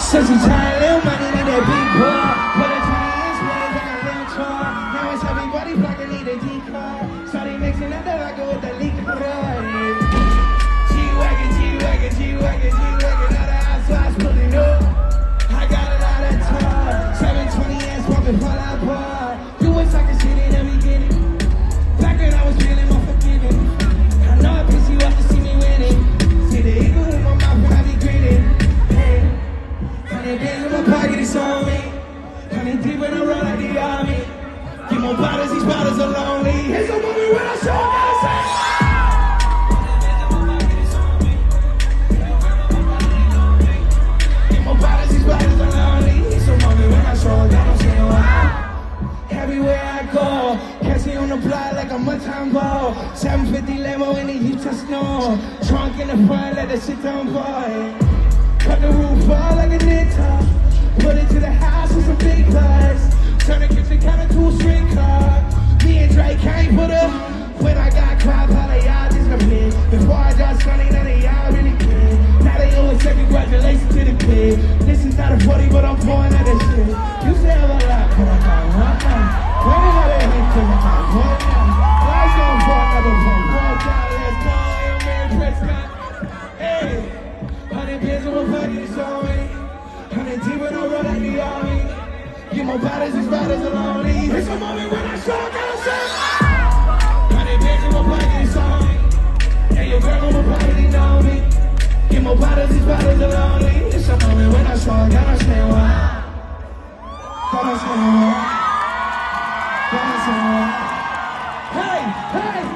Since we tired, little money need that big boy. Put a 20 inch waves like a little toy. Now it's everybody flocking, need a decoy. Started mixing up the vodka with the liquor. G-Wagon, G-Wagon, G-Wagon, G-Wagon. All the housewives pulling up. I got a lot of time. 720 ass bumping Fall Out Boy. You was talking shit in the beginning. Back when I was feeling more forgiving. I know I piss you off to see me winning. See the eagle in my mouth when I be grinning. Hey, 100 bands in my pocket, it's on me. 100 deep when I roll like the army. Get more bottles, these bottles are lonely. Here's a moment when I show up, I say. Get more bottles, these bottles are lonely. It's a moment when I show up, I don't say why. Everywhere I go, catch me on the block like a one-time ball. 750 Lambo in the Utah snow. Trunk in the front, let the shit down, boy. Cut the roof off like a ninja. Put it to the house with some big buzz. Turn the kitchen counter to a string car. Me and Drake can't put up. When I got crowd, all of y'all disappeared. Before I got sunny, none of y'all really cared. Now they always say congratulations to the kid. This is not a party, but I'm pouring out that shit. You say a lot, but I got one now. When I got that hit, cause I got one now. Life's going for another one. Walk down, let's go, Hail Mary Prescott. Hey, 100 pins in my pocket, it's on me. 100 deep when I roll like the army. Get more bottles, these bottles are lonely. It's a moment when I show up, I say. 100 pins in my pocket, it's on me. Hey, your girl on my pocket, they know me. Get more bottles, these bottles are lonely. It's a moment when I show up, gotta say why. Gotta say why. Gotta say why. Hey, hey.